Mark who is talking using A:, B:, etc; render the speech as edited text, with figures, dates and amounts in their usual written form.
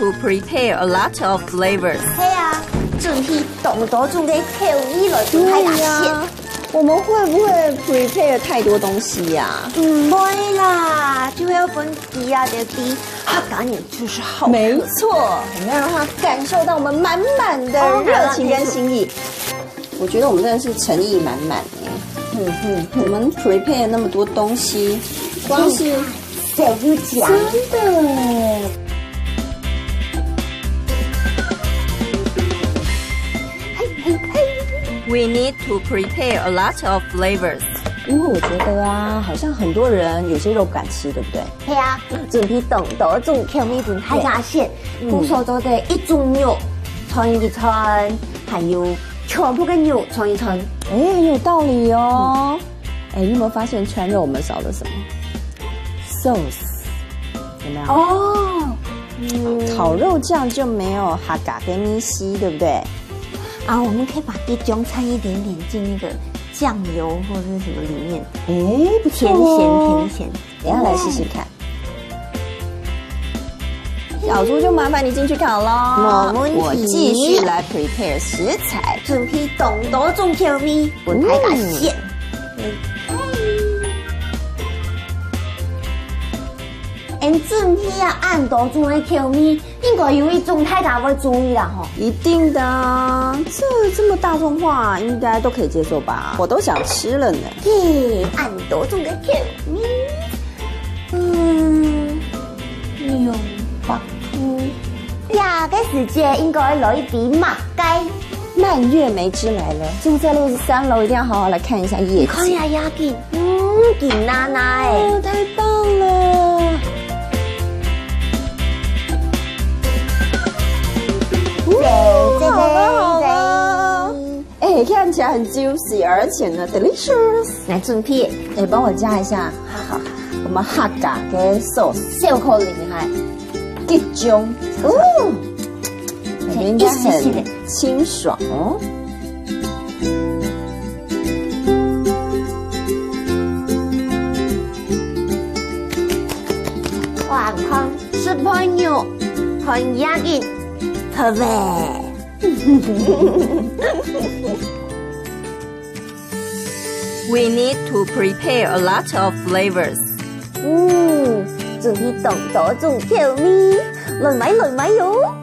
A: to prepare a lot of flavors.
B: 系啊，准备动多种嘅口味来做海大馅。
C: 我们会不会 prepare 太多东西呀？
B: 唔会啦，就要分低啊的低，它感觉就是好。
C: 没错，我们要让他感受到我们满满的热情跟心意。我觉得我们真的是诚意满满哎。我们 prepare 那么多东西，光是
B: 小又讲
C: 真的。
A: We need to prepare a lot of flavors.
C: 因为我觉得啊，好像很多人有些肉不敢吃，对不对？
B: 系啊，准备动多种口味做海大馅，不说做的一种肉穿一穿，还有全部的肉穿一穿。
C: 哎，很有道理哦。哎，你有没有发现川肉我们少了什么 ？sauce 有没有？
B: 哦，
C: 烤肉酱就没有哈嘎跟咪西，对不对？
B: 啊，我们可以把地中掺一点点进那个酱油或者是什么里面，
C: 哎，不错
B: 甜咸。
C: 等一下来试试看。小猪就麻烦你进去烤喽。
B: 没问题。
C: 我继续来 prepare 食材，
B: 准备动多种口味，做海大馅。准备啊，按多种的口味，应该有一种大家要注意啦吼。
C: 一定的啊，这么大众化，应该都可以接受吧？我都想吃了呢。
B: 嘿，按多种的口味，牛白兔。呀，这时间应该来一笔马街。
C: 蔓越莓汁来了，住在63楼，一定要好好来看一下业绩。
B: 看呀呀紧，紧娜娜哎，
C: 太棒了！好了，哎，看起来很 juicy， 而且呢 delicious。
B: 来准备，
C: 哎，帮我加一下，好，我们哈嘎跟 sauce，
B: 小口厉害，
C: 吉中，感觉应该很清爽哦。
B: 晚康是朋友，很压紧，特别。
A: We need to prepare a lot of flavors.
B: 准备动多种口味，来买哟。